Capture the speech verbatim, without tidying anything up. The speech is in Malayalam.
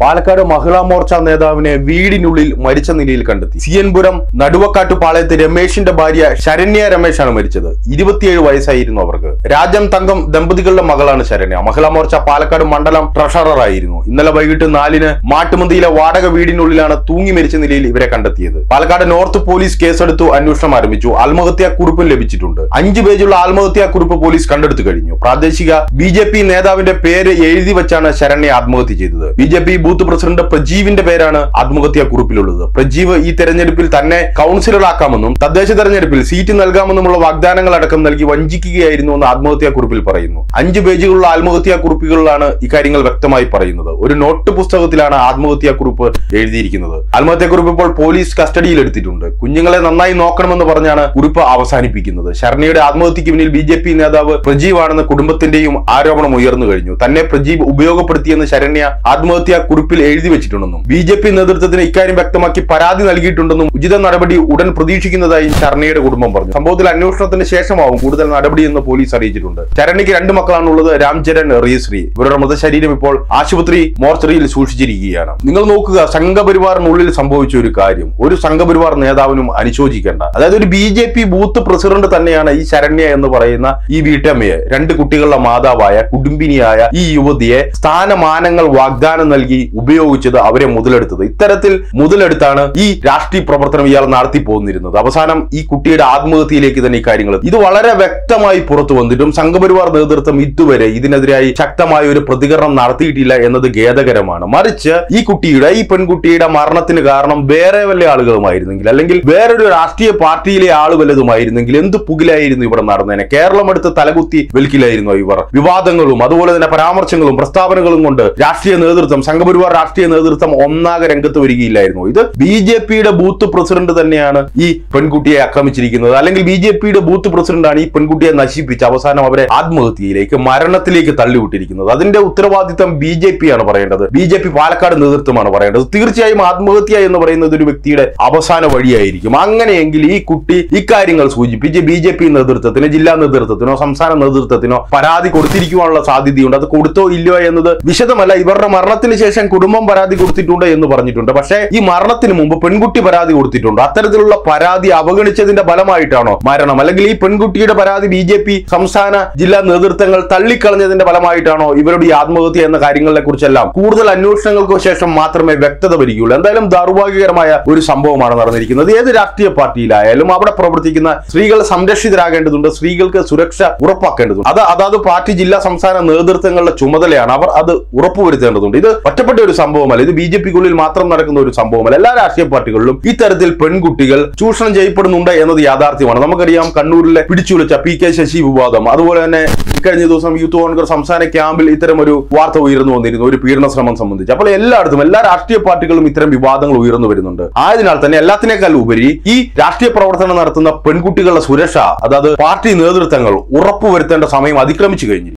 പാലക്കാട് മഹിളാ മോർച്ച നേതാവിനെ വീടിനുള്ളിൽ മരിച്ച നിലയിൽ കണ്ടെത്തി. സി എൻ പുരം നടുവക്കാട്ടു പാളയത്ത് രമേശിന്റെ ഭാര്യ ശരണ്യ രമേശാണ് മരിച്ചത്. ഇരുപത്തിയേഴ് വയസ്സായിരുന്നു അവർക്ക്. രാജം തങ്കം ദമ്പതികളുടെ മകളാണ് ശരണ്യ. മഹിളാ മോർച്ച പാലക്കാട് മണ്ഡലം ട്രഷറർ ആയിരുന്നു. ഇന്നലെ വൈകിട്ട് നാലിന് മാട്ടുമന്തിയിലെ വാടക വീടിനുള്ളിലാണ് തൂങ്ങി മരിച്ച നിലയിൽ ഇവരെ കണ്ടെത്തിയത്. പാലക്കാട് നോർത്ത് പോലീസ് കേസെടുത്തു അന്വേഷണം ആരംഭിച്ചു. ആത്മഹത്യാ കുറിപ്പും ലഭിച്ചിട്ടുണ്ട്. അഞ്ചു പേജുള്ള ആത്മഹത്യാ കുറിപ്പ് പോലീസ് കണ്ടെടുത്തു കഴിഞ്ഞു. പ്രാദേശിക ബി ജെ പി നേതാവിന്റെ പേര് എഴുതി വെച്ചാണ് ശരണ്യ ആത്മഹത്യ ചെയ്തത്. B J P booth president പ്രജീവിന്റെ പേരാണ് ആത്മഹത്യാ കുറിപ്പിലുള്ളത്. പ്രജീവ് ഈ തെരഞ്ഞെടുപ്പിൽ തന്നെ കൗൺസിലറാക്കാമെന്നും തദ്ദേശ തെരഞ്ഞെടുപ്പിൽ സീറ്റ് നൽകാമെന്നുമുള്ള വാഗ്ദാനങ്ങൾ അടക്കം നൽകി വഞ്ചിക്കുകയായിരുന്നു എന്ന് ആത്മഹത്യാ കുറിപ്പിൽ പറയുന്നു. അഞ്ചു പേജുകളുള്ള ആത്മഹത്യാ കുറിപ്പുകളിലാണ് ഇക്കാര്യങ്ങൾ വ്യക്തമായി പറയുന്നത്. ഒരു നോട്ട് പുസ്തകത്തിലാണ് ആത്മഹത്യാ കുറിപ്പ് എഴുതിയിരിക്കുന്നത്. ആത്മഹത്യാ കുറിപ്പ് ഇപ്പോൾ പോലീസ് കസ്റ്റഡിയിൽ എടുത്തിട്ടുണ്ട്. കുഞ്ഞുങ്ങളെ നന്നായി നോക്കണമെന്ന് പറഞ്ഞാണ് കുറിപ്പ് അവസാനിപ്പിക്കുന്നത്. ശരണ്യയുടെ ആത്മഹത്യക്ക് പിന്നിൽ ബി ജെ പി നേതാവ് പ്രജീവ് ആണെന്ന് കുടുംബത്തിന്റെയും ആരോപണം ഉയർന്നു കഴിഞ്ഞു. തന്നെ പ്രജീവ് ഉപയോഗപ്പെടുത്തിയെന്ന് ശരണ്യ ആത്മഹത്യാ കുറിപ്പിൽ എഴുതി വെച്ചിട്ടുണ്ടെന്നും ബി ജെ പി നേതൃത്വത്തിന് ഇക്കാര്യം വ്യക്തമാക്കി പരാതി നൽകിയിട്ടുണ്ടെന്നും ഉചിത നടപടി ഉടൻ പ്രതീക്ഷിക്കുന്നതായി ശരണ്യയുടെ കുടുംബം പറഞ്ഞു. സംഭവത്തിൽ അന്വേഷണത്തിന് ശേഷമാവും കൂടുതൽ നടപടിയെന്ന് പോലീസ് അറിയിച്ചിട്ടുണ്ട്. ശരണ്യയ്ക്ക് രണ്ട് മക്കളാണുള്ളത്, രാംചരൺ, റിയശ്രീ. ഇവരുടെ മൃതശരീരം ഇപ്പോൾ ആശുപത്രി മോർച്ചറിയിൽ സൂക്ഷിച്ചിരിക്കുകയാണ്. നിങ്ങൾ നോക്കുക, സംഘപരിവാറിനുള്ളിൽ സംഭവിച്ച ഒരു കാര്യം ഒരു സംഘപരിവാർ നേതാവിനും അനുശോചിക്കേണ്ട. അതായത് ഒരു B J P booth president തന്നെയാണ് ഈ ശരണ്യ എന്ന് പറയുന്ന ഈ വീട്ടമ്മയെ, രണ്ട് കുട്ടികളുടെ മാതാവായ കുടുംബിനിയായ ഈ യുവതിയെ സ്ഥാനമാനങ്ങൾ വാഗ്ദാനം നൽകി ഉപയോഗിച്ചത്, അവരെ മുതലെടുത്തത്. ഇത്തരത്തിൽ മുതലെടുത്താണ് ഈ രാഷ്ട്രീയ പ്രവർത്തനം ഇയാൾ നടത്തി പോന്നിരുന്നത്. അവസാനം ഈ കുട്ടിയുടെ ആത്മഹത്യയിലേക്ക് തന്നെ ഈ കാര്യങ്ങൾ ഇത് വളരെ വ്യക്തമായി പുറത്തു വന്നിട്ടും സംഘപരിവാർ നേതൃത്വം ഇതുവരെ ഇതിനെതിരായി ശക്തമായ ഒരു പ്രതികരണം നടത്തിയിട്ടില്ല എന്നത് ഖേദകരമാണ്. മറിച്ച് ഈ കുട്ടിയുടെ ഈ പെൺകുട്ടിയുടെ മരണത്തിന് കാരണം വേറെ വല്ല ആളുകളുമായിരുന്നെങ്കിൽ, അല്ലെങ്കിൽ വേറൊരു രാഷ്ട്രീയ പാർട്ടിയിലെ ആള് വല്ലതുമായിരുന്നെങ്കിൽ എന്ത് പുകിലായിരുന്നു ഇവിടെ നടന്നേനെ. കേരളം എടുത്ത് തലകുത്തി വിൽക്കില്ലായിരുന്നു ഇവർ. വിവാദങ്ങളും അതുപോലെ തന്നെ പരാമർശങ്ങളും പ്രസ്താവനകളും കൊണ്ട് രാഷ്ട്രീയ നേതൃത്വം, സംഘപരിവാർ രാഷ്ട്രീയ നേതൃത്വം ഒന്നാകെ രംഗത്ത് വരികയില്ലായിരുന്നു. ഇത് ബി ജെ പിയുടെ ബൂത്ത് പ്രസിഡന്റ് തന്നെയാണ് ഈ പെൺകുട്ടിയെ ആക്രമിച്ചിരിക്കുന്നത്. അല്ലെങ്കിൽ ബി ജെ പിയുടെ ബൂത്ത് പ്രസിഡന്റാണ് ഈ പെൺകുട്ടിയെ നശിപ്പിച്ച് അവസാനം അവരെ ആത്മഹത്യയിലേക്ക്, മരണത്തിലേക്ക് തള്ളിവിട്ടിരിക്കുന്നത്. അതിന്റെ ഉത്തരവാദിത്തം ബി ജെ പി ആണ് പറയേണ്ടത്. ബി ജെ പി പാലക്കാട് നേതൃത്വമാണ് പറയേണ്ടത്. തീർച്ചയായും ആത്മഹത്യ എന്ന് പറയുന്നത് ഒരു വ്യക്തിയുടെ അവസാന വഴിയായിരിക്കും. അങ്ങനെയെങ്കിൽ ഈ കുട്ടി ഇക്കാര്യങ്ങൾ സൂചിപ്പിച്ച് ബി ജെ പി നേതൃത്വത്തിന്, ജില്ലാ നേതൃത്വത്തിനോ സംസ്ഥാന നേതൃത്വത്തിനോ പരാതി കൊടുത്തിരിക്കുവാനുള്ള സാധ്യതയുണ്ട്. അത് കൊടുത്തോ ഇല്ലയോ എന്നത് വിശദമല്ല. ഇവരുടെ മരണത്തിന് ശേഷം കുടുംബം പരാതി കൊടുത്തിട്ടുണ്ട് എന്ന് പറഞ്ഞിട്ടുണ്ട്. പക്ഷേ ഈ മരണത്തിന് മുമ്പ് പെൺകുട്ടി പരാതി കൊടുത്തിട്ടുണ്ട്. അത്തരത്തിലുള്ള പരാതി അവഗണിച്ചതിന്റെ ഫലമായിട്ടാണോ മരണം, അല്ലെങ്കിൽ ഈ പെൺകുട്ടിയുടെ പരാതി ബി ജെ പി സംസ്ഥാന ജില്ലാ നേതൃത്വങ്ങൾ തള്ളിക്കളഞ്ഞതിന്റെ ഫലമായിട്ടാണോ ഇവരുടെ ഈ ആത്മഹത്യ എന്ന കാര്യങ്ങളെ കുറിച്ചെല്ലാം കൂടുതൽ അന്വേഷണങ്ങൾക്ക് ശേഷം മാത്രമേ വ്യക്തത വരികയുള്ളൂ. എന്തായാലും ദൗർഭാഗ്യകരമായ ഒരു സംഭവമാണ് നടന്നിരിക്കുന്നത്. ഏത് രാഷ്ട്രീയ പാർട്ടിയിലായാലും അവിടെ പ്രവർത്തിക്കുന്ന സ്ത്രീകൾ സംരക്ഷിതരാകേണ്ടതുണ്ട്. സ്ത്രീകൾക്ക് സുരക്ഷ ഉറപ്പാക്കേണ്ടതുണ്ട്. അത് അതാത് പാർട്ടി, ജില്ലാ, സംസ്ഥാന നേതൃത്വങ്ങളുടെ ചുമതലയാണ്. അവർ അത് ഉറപ്പുവരുത്തേണ്ടതുണ്ട്. ഇത് ഒറ്റപ്പെട്ട ഒരു സംഭവമല്ല. ഇത് ബി ജെ പിക്കുള്ളിൽ മാത്രം നടക്കുന്ന ഒരു സംഭവമല്ല. എല്ലാ രാഷ്ട്രീയ പാർട്ടികളിലും ഇത്തരത്തിൽ പെൺകുട്ടികൾ ചൂഷണം ചെയ്യപ്പെടുന്നുണ്ട് എന്നത് യാഥാർത്ഥ്യമാണ്. നമുക്കറിയാം കണ്ണൂരിലെ പിടിച്ചുവിളിച്ച പി കെ ശശി വിവാദം, അതുപോലെ തന്നെ ഇക്കഴിഞ്ഞ ദിവസം യൂത്ത് കോൺഗ്രസ് സംസ്ഥാന ക്യാമ്പിൽ ഇത്തരം ഒരു വാർത്ത ഉയർന്നു വന്നിരുന്നു, ഒരു പീഡന ശ്രമം സംബന്ധിച്ച്. അപ്പോൾ എല്ലായിടത്തും എല്ലാ രാഷ്ട്രീയ പാർട്ടികളും ഇത്തരം വിവാദങ്ങൾ ഉയർന്നു വരുന്നുണ്ട്. ആയതിനാൽ തന്നെ എല്ലാത്തിനേക്കാൾ ഉപരി ഈ രാഷ്ട്രീയ പ്രവർത്തനം നടത്തുന്ന പെൺകുട്ടികളുടെ സുരക്ഷ, അതായത് പാർട്ടി നേതൃത്വങ്ങൾ ഉറപ്പുവരുത്തേണ്ട സമയം അതിക്രമിച്ചു കഴിഞ്ഞു.